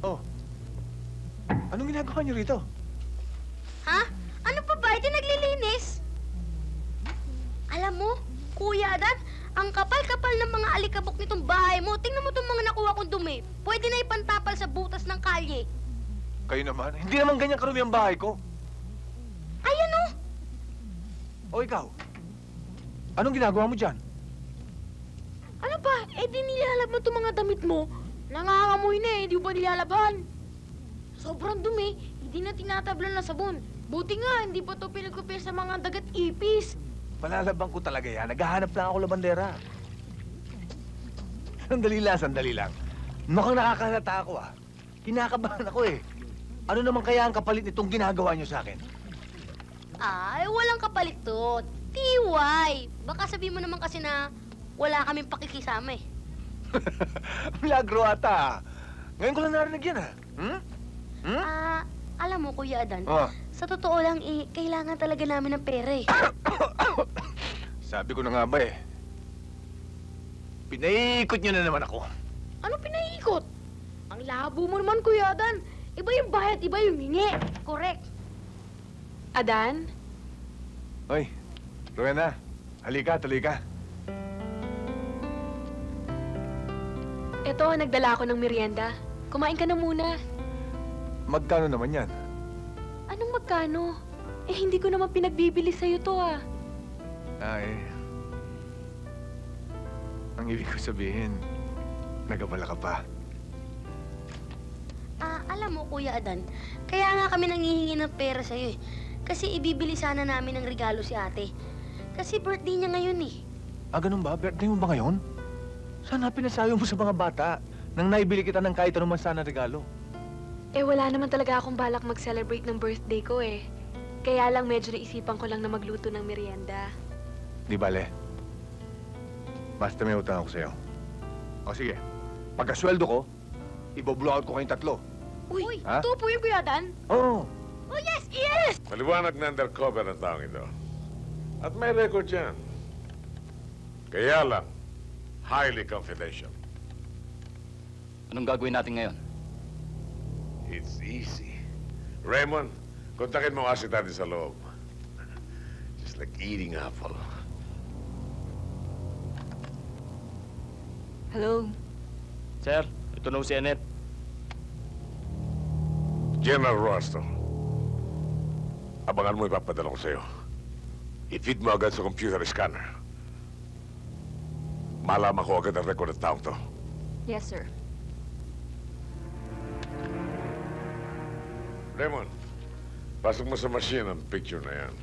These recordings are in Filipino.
Oh. Anong ginagawa niyo rito? Ha? Ano pa ba? Ito naglilinis. Alam mo, Kuya Adan, ang kapal-kapal ng mga alikabok nitong bahay mo. Tingnan mo itong mga nakuha kong dumi. Pwede na ipantapal sa butas ng kalye. Kayo naman, hindi naman ganyan karumi ang bahay ko. Ayan o! O ikaw, anong ginagawa mo dyan? Ano ba? Eh di nilalab mo itong mga damit mo. Nangangamoy na eh, di ba nilalaban? Sobrang dumi, hindi na tinatablan na sabon. Buti nga, hindi pa ito pinagkupir sa mga dagat ipis. Palalabang ko talaga yan. Naghahanap lang ako labandera. Sandali lang. Mukhang nakakahalata ako ah. Kinakabahan ako eh. Ano naman kaya ang kapalit nitong ginagawa niyo sa akin? Ay, walang kapalit to. TY! Baka sabihin mo naman kasi na wala kaming pakikisama eh. Milagro ata ah. Ngayon ko lang narinig yan ah. Alam mo, Kuya Adan, Oh. sa totoo lang eh, kailangan talaga namin ng pera eh. Sabi ko na nga ba eh. Pinaikot niyo na naman ako. Ano pinaiikot? Ang labo mo naman, Kuya Adan. Iba yung bayad, iba yung hingi. Correct. Adan? Hoy, Rowena, halika, tuloy ka. Eto, nagdala ako ng merienda. Kumain ka na muna. Magkano naman yan? Anong magkano? Eh, hindi ko naman pinagbibili sa'yo to ah. Ay, ang ibig ko sabihin, nagabala ka pa. Alam mo, Kuya Adan, kaya nga kami nangihingi ng pera sa'yo eh. Kasi ibibili sana namin ng regalo si ate. Kasi birthday niya ngayon eh. Ganun ba? Birthday mo ba ngayon? Sana pinasayo mo sa mga bata nang naibili kita ng kahit anong sana regalo. Eh, wala naman talaga akong balak mag-celebrate ng birthday ko eh. Kaya lang medyo naisipan ko lang na magluto ng merienda. Di bale. Basta may utang ako sa'yo. O sige, pagkasweldo ko, iboblowout ko kayong tatlo. Uy, Ha? ito po yung Kuya Adan. Oo. Oh, yes, yes! Maliwanag na undercover ang taong ito. At may record yan. Kaya lang, highly confidential. Anong gagawin natin ngayon? It's easy. Raymond, kontakin mo kasi natin sa loob. Just like eating apple. Hello? Sir, ito na si Annette. General Rosto, abangan mo ipapadala ko sa'yo. I-feed mo agad sa computer scanner. Malaman ko agad ang record ng taong to. Yes, sir. Raymond, pasok mo sa machine ang picture na yan.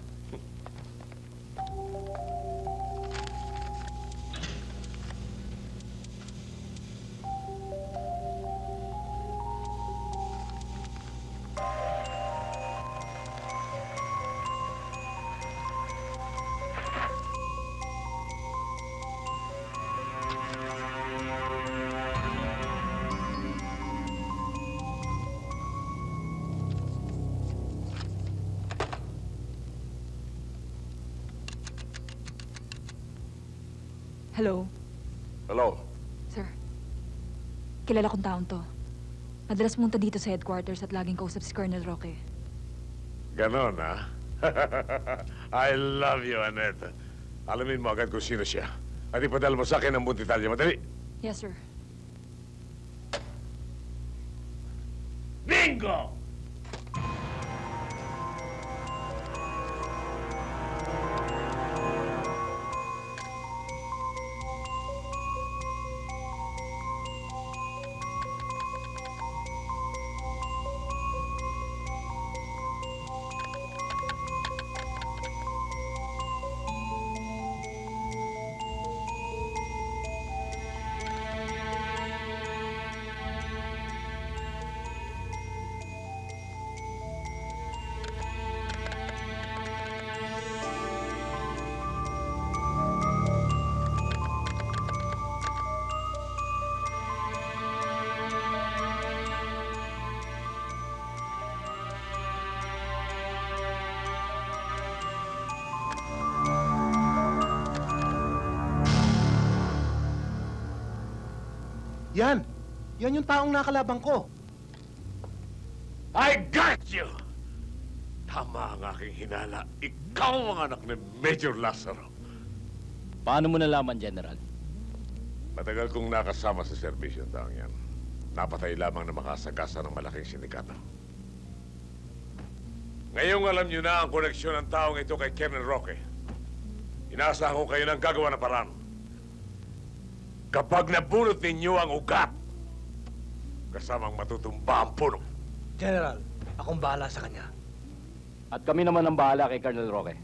Hello? Hello? Sir, kilala kong taong to. Madalas pumunta dito sa headquarters at laging kausap si Colonel Roque. Ganon, ha? I love you, Annette. Alamin mo agad kung sino siya. At ipadala mo sa akin ang buong detalye. Madali! Yes, sir. Bingo! Yan! Yan yung taong nakalabang ko. I got you! Tama ang aking hinala. Ikaw ang anak ni Major Lazaro. Paano mo nalaman, General? Matagal kong nakasama sa serbisyo taong yan. Napatay lamang na makasagasa ng malaking sindikato. Ngayong alam niyo na ang koneksyon ng taong ito kay Colonel Roque. Inaasahan ko kayo ng gagawa ng paraan. Kapag nabunot ninyo ang ugat, kasamang matutumba ang puno. General, akong bahala sa kanya. At kami naman ang bahala kay Colonel Roque.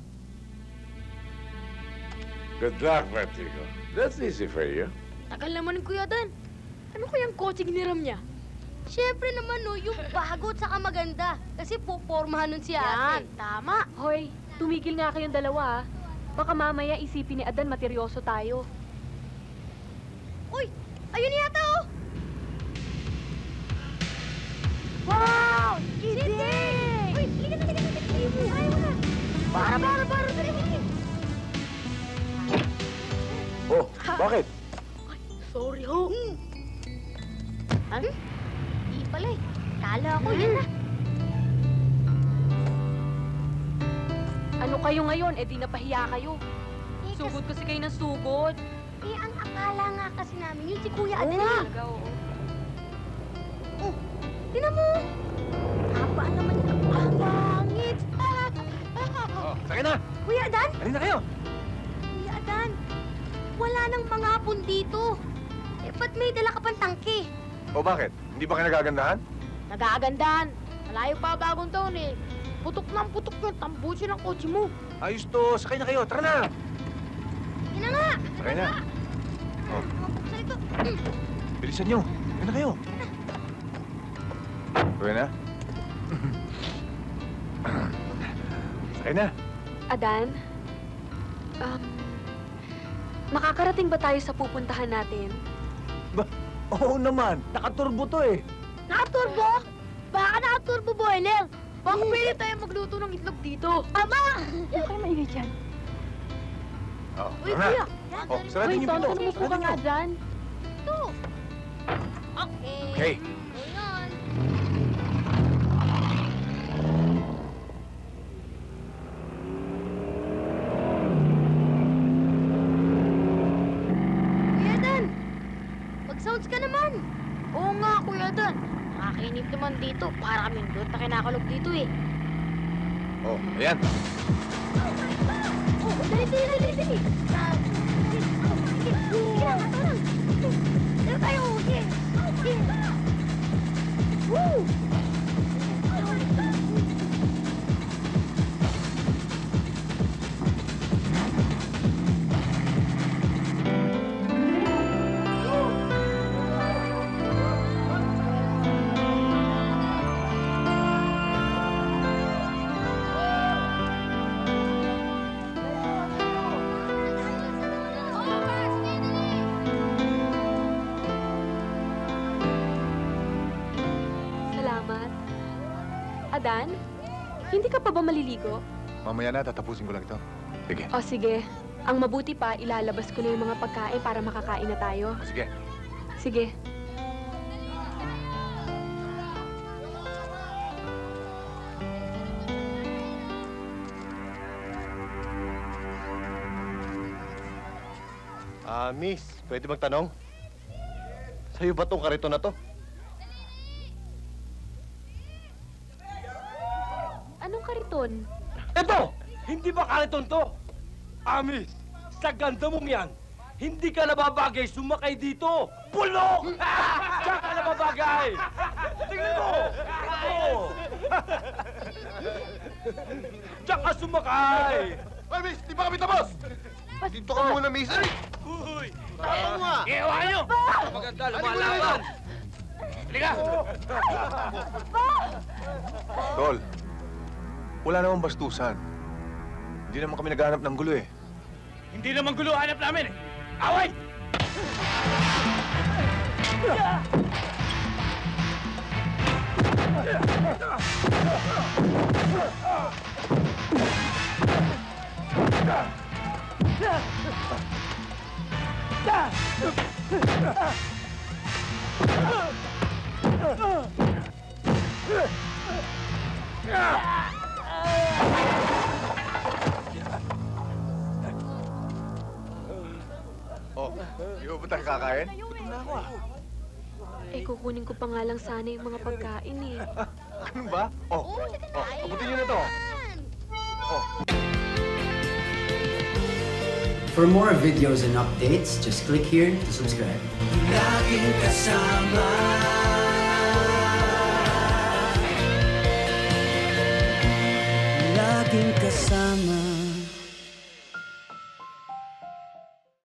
Good luck, Vertigo. That's easy for you. Tagal naman ni Kuya Dan. Ano kayang kotse giniram niya? Siyempre naman, no, yung bago at saka maganda. Kasi pupormahan nun si ate. Tama. Hoy, tumigil nga kayong dalawa, ha? Baka mamaya isipin ni Adan materyoso tayo. Uy, ayun yata, oh! Wow! Kidding! Uy, liga na. Ayaw mo na. Para, dali mo. Oh, bakit? Sorry ho. Di pala eh. Kala ko yan na. Ano kayo ngayon? Eh di napahiya kayo. Sugod kasi kayo ng sugod. Eh, ang akala nga kasi namin yun si Kuya Adan. Talaga, oo. Oh, tinan mo. Haba naman yun. Ang langit. Oh, sakay na! Kuya Adan? Halina kayo! Kuya Adan, wala nang mga hapon dito. Eh, ba't may dala ka pang tangke? O bakit? Hindi ba kayo nagagandahan? Nag-aagandahan. Malayo pa bagong taon eh. Putok yung tambusi ng kotse mo. Ayos to, sakay na kayo, tara na! Yan na nga. Sakay na. Oh, Buksan ito. bilisan nyo. Sakay na kayo. Sakay na? Sakay na. Adan, makakarating ba tayo sa pupuntahan natin? Oo naman, nakaturbo to eh. Nakaturbo? Baka nakaturbo boiler. Baka pwede tayo magluto ng itlog dito. Ama! Hindi kayo maingay dyan. Oh, Uy, tara kuya. na. Oh, Hoy, sarado yung Tonto, pinto. umupo ka nga dyan. Ito. Okay. Okay. Ayan. Kuya Dan, mag-sounds ka naman. Oo nga, Kuya Dan. Nakakinip naman dito. Para kaming doon na kinakalog dito eh. Oh, ayan. Oh, dali. Sige na, katarang. Dito tayo, sige. Woo! Salamat. Adan, hindi ka pa ba maliligo? Mamaya na, tatapusin ko lang ito. Sige. O sige, ang mabuti pa, ilalabas ko na yung mga pagkain para makakain na tayo. O, sige. Sige. Miss, pwede magtanong? Sa'yo ba tong karito na to? Anong kariton? Eto! Hindi ba kariton to? Amis, sa ganda mong yan, hindi ka nababagay sumakay dito! Bulok! Diyan ka nababagay! Tingnan mo! Oo! Diyan ka sumakay! Ay, miss! Di ba kami tapos? Dito ka muna, miss! Uy! Tama mo ah! Iiwa nyo! Maganda, lumalaban! Halika! Tol, wala namang bastusan. Hindi naman kami naghahanap ng gulo eh. Hindi naman gulo hanap namin eh! Away! Oh, di ba tayo kakain? Eh, kukunin ko pa nga lang sana yung mga pagkain eh. Ganun ba? Oh, abutin nyo na to. Oh. For more videos and updates, just click here to subscribe. Laging kasama